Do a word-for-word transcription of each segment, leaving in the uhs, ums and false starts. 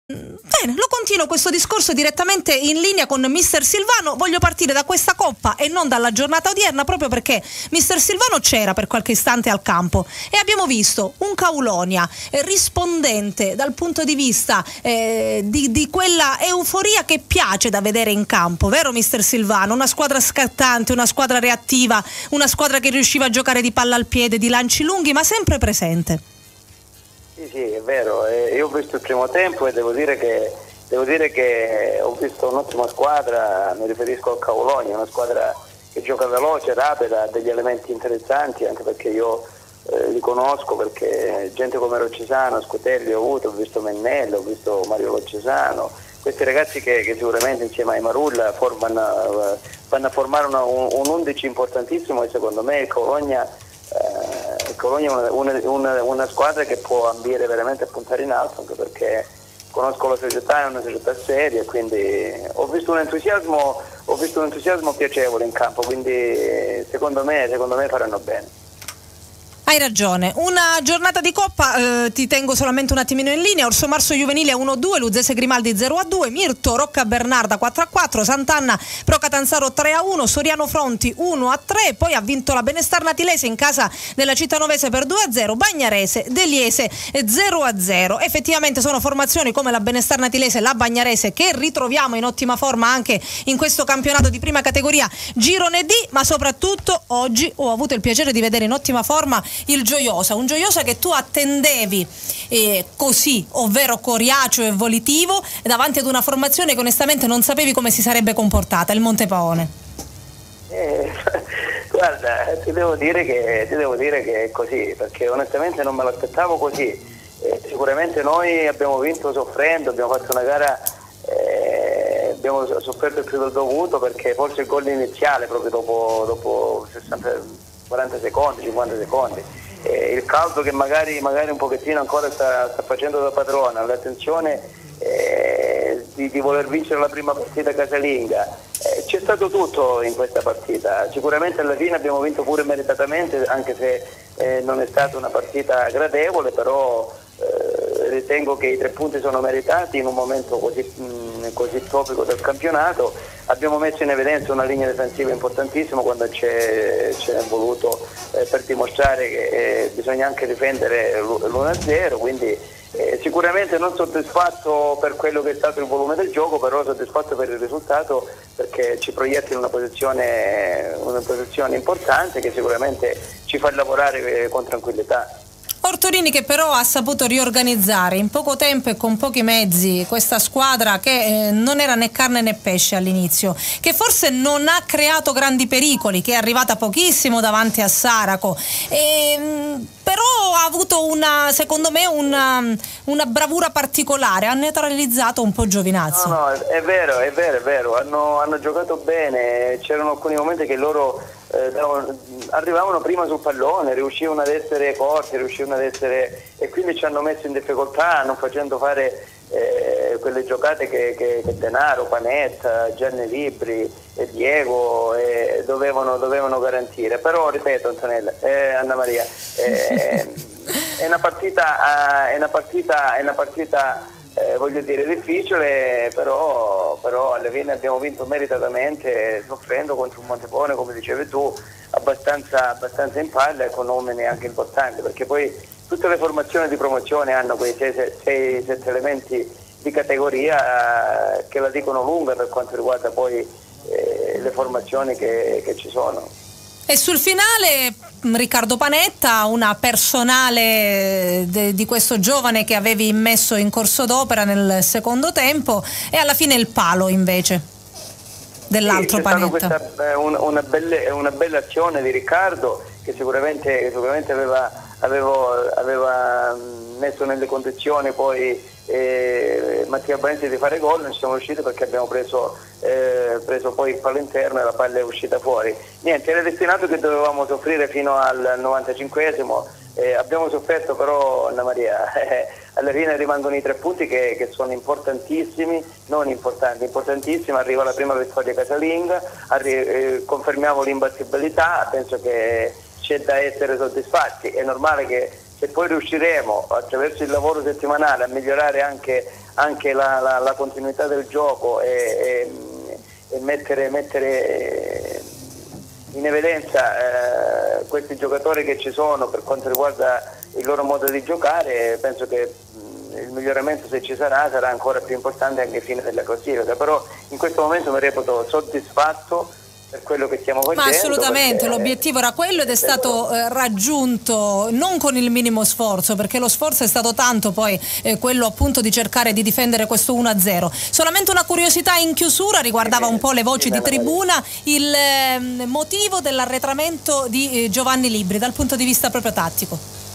Bene, lo continuo questo discorso direttamente in linea con mister Silvano. Voglio partire da questa coppa e non dalla giornata odierna, proprio perché mister Silvano c'era per qualche istante al campo e abbiamo visto un Kaulonia eh, rispondente dal punto di vista eh, di, di quella euforia che piace da vedere in campo, vero mister Silvano? Una squadra scattante, una squadra reattiva, una squadra che riusciva a giocare di palla al piede, di lanci lunghi, ma sempre presente. Sì, sì, è vero, eh, io ho visto il primo tempo e devo dire che devo dire che ho visto un'ottima squadra, mi riferisco al Kaulonia, una squadra che gioca veloce, rapida, ha degli elementi interessanti, anche perché io eh, li conosco, perché gente come Roccesano, Scotelli ho avuto, ho visto Mennello, ho visto Mario Roccesano, questi ragazzi che, che sicuramente insieme ai Marulla formano, vanno a formare una, un, un undici importantissimo, e secondo me il Kaulonia Eh, Colonia è una, una, una squadra che può ambire veramente a puntare in alto, anche perché conosco la società, è una società seria, quindi ho visto un entusiasmo ho visto un entusiasmo piacevole in campo, quindi secondo me, secondo me faranno bene. Hai ragione, una giornata di Coppa, eh, ti tengo solamente un attimino in linea. Orso Marso Juvenile uno a due, Luzese Grimaldi zero a due, Mirto Rocca Bernarda quattro a quattro, Sant'Anna Pro Catanzaro tre a uno, Soriano Fronti uno a tre, poi ha vinto la Benestar Natilese in casa della Cittanovese per due a zero, Bagnarese Deliese zero a zero. Effettivamente sono formazioni come la Benestar Natilese e la Bagnarese che ritroviamo in ottima forma anche in questo campionato di prima categoria Girone D, ma soprattutto oggi ho avuto il piacere di vedere in ottima forma il Gioiosa, un Gioiosa che tu attendevi eh, così, ovvero coriaceo e volitivo, davanti ad una formazione che onestamente non sapevi come si sarebbe comportata, il Montepaone. Eh, guarda, ti devo dire che ti devo dire che è così, perché onestamente non me l'aspettavo così. Eh, sicuramente noi abbiamo vinto soffrendo, abbiamo fatto una gara, eh, abbiamo sofferto più del dovuto, perché forse il gol iniziale proprio dopo, dopo sessanta quaranta secondi, cinquanta secondi, eh, il caldo che magari, magari un pochettino ancora sta, sta facendo da padrona, l'attenzione eh, di, di voler vincere la prima partita casalinga, eh, c'è stato tutto in questa partita. Sicuramente alla fine abbiamo vinto pure meritatamente, anche se eh, non è stata una partita gradevole, però eh, ritengo che i tre punti sono meritati in un momento così, mh, così topico del campionato. Abbiamo messo in evidenza una linea difensiva importantissima quando c'è, c'è voluto eh, per dimostrare che eh, bisogna anche difendere l'uno a zero, quindi eh, sicuramente non soddisfatto per quello che è stato il volume del gioco, però soddisfatto per il risultato, perché ci proietta in una posizione, una posizione importante che sicuramente ci fa lavorare eh, con tranquillità. Ortolini che però ha saputo riorganizzare in poco tempo e con pochi mezzi questa squadra che eh, non era né carne né pesce all'inizio, che forse non ha creato grandi pericoli, che è arrivata pochissimo davanti a Saraco, e, mh, però ha avuto una, secondo me una, una bravura particolare, ha neutralizzato un po' Giovinazzo. No, no, è vero, è vero, è vero, hanno, hanno giocato bene, c'erano alcuni momenti che loro eh, davano, arrivavano prima sul pallone, riuscivano ad essere forti, riuscivano ad essere, e quindi ci hanno messo in difficoltà, non facendo fare eh, quelle giocate che, che, che Denaro, Panetta, Gianni Libri e Diego eh, dovevano, dovevano garantire. Però ripeto, Antonella, eh, Anna Maria, eh, è una partita, è una partita, è una partita eh, voglio dire difficile, però, però alla fine abbiamo vinto meritatamente, soffrendo contro un Montepaone, come dicevi tu, abbastanza, abbastanza in palla e con uomini anche importanti, perché poi tutte le formazioni di promozione hanno quei sei sette elementi di categoria eh, che la dicono lunga per quanto riguarda poi eh, le formazioni che, che ci sono. E sul finale Riccardo Panetta, una personale de, di questo giovane che avevi immesso in corso d'opera nel secondo tempo, e alla fine il palo invece dell'altro sì, Panetta. C'è stata questa, una, una, belle, una bella azione di Riccardo che sicuramente, che sicuramente aveva, avevo, aveva messo nelle condizioni poi eh, Mattia Banzi di fare gol. Non ci siamo riusciti perché abbiamo preso, eh, preso poi il palo interno e la palla è uscita fuori. Niente, era destinato che dovevamo soffrire fino al novantacinquesimo, eh, abbiamo sofferto, però Anna Maria eh, alla fine rimangono i tre punti che, che sono importantissimi, non importanti, importantissimi. Arriva la prima vittoria casalinga, arri- eh, confermiamo l'imbattibilità, penso che c'è da essere soddisfatti. È normale che se poi riusciremo attraverso il lavoro settimanale a migliorare anche, anche la, la, la continuità del gioco e, e, e mettere, mettere in evidenza eh, questi giocatori che ci sono per quanto riguarda il loro modo di giocare. Penso che mh, il miglioramento, se ci sarà, sarà ancora più importante anche ai fine della classifica, però in questo momento mi reputo soddisfatto per quello che stiamo facendo. Ma assolutamente, perché, l'obiettivo era quello ed è stato eh, raggiunto non con il minimo sforzo, perché lo sforzo è stato tanto, poi eh, quello appunto di cercare di difendere questo uno a zero. Solamente una curiosità in chiusura, riguardava un po' le voci di tribuna, il eh, motivo dell'arretramento di eh, Giovanni Libri dal punto di vista proprio tattico.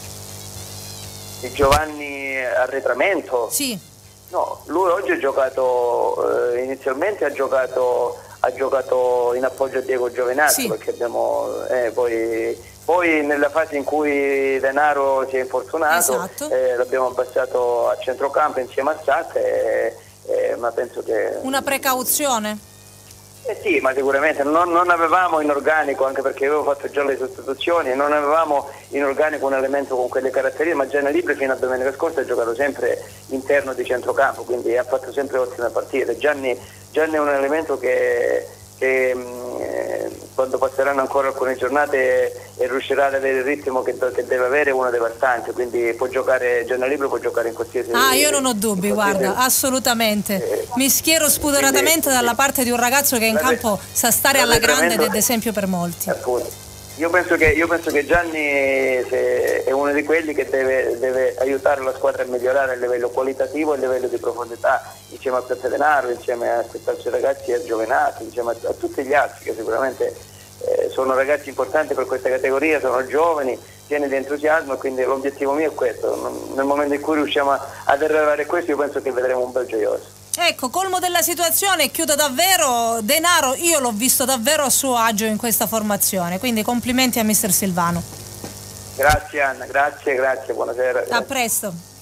Di Giovanni arretramento? Sì. No, lui oggi ha giocato, eh, inizialmente ha giocato ha giocato in appoggio a Diego Giovinazzo, sì, perché abbiamo eh, poi, poi nella fase in cui Denaro si è infortunato, esatto, eh, l'abbiamo abbassato a centrocampo insieme a Sacca, eh, eh, ma penso che... Una precauzione? Eh sì, ma sicuramente non, non avevamo in organico, anche perché avevo fatto già le sostituzioni, non avevamo in organico un elemento con quelle caratteristiche, ma Gianni Libri fino a domenica scorsa ha giocato sempre interno di centrocampo, quindi ha fatto sempre ottime partite. Gianni, Gianni è un elemento che, che mh, quando passeranno ancora alcune giornate e riuscirà ad avere il ritmo che, che deve avere, è uno dei bastanti, quindi può giocare, Gianni Libri può giocare in qualsiasi... Ah, io non ho dubbi, guarda, assolutamente. Eh, Mi schiero spudoratamente quindi, dalla parte di un ragazzo che in campo sa stare alla grande ed è d'esempio per molti. Appunto. Io penso che, io penso che Gianni è uno di quelli che deve, deve aiutare la squadra a migliorare a livello qualitativo e a livello di profondità, insieme a Piazza Denaro, insieme a questi altri ragazzi, a Giovenati, insieme a, a tutti gli altri che sicuramente eh, sono ragazzi importanti per questa categoria, sono giovani, pieni di entusiasmo, e quindi l'obiettivo mio è questo. Nel momento in cui riusciamo ad arrivare a questo, io penso che vedremo un bel gioioso. Ecco, colmo della situazione, chiudo davvero, Denaro io l'ho visto davvero a suo agio in questa formazione, quindi complimenti a mister Silvano. Grazie Anna, grazie, grazie, buonasera. A presto.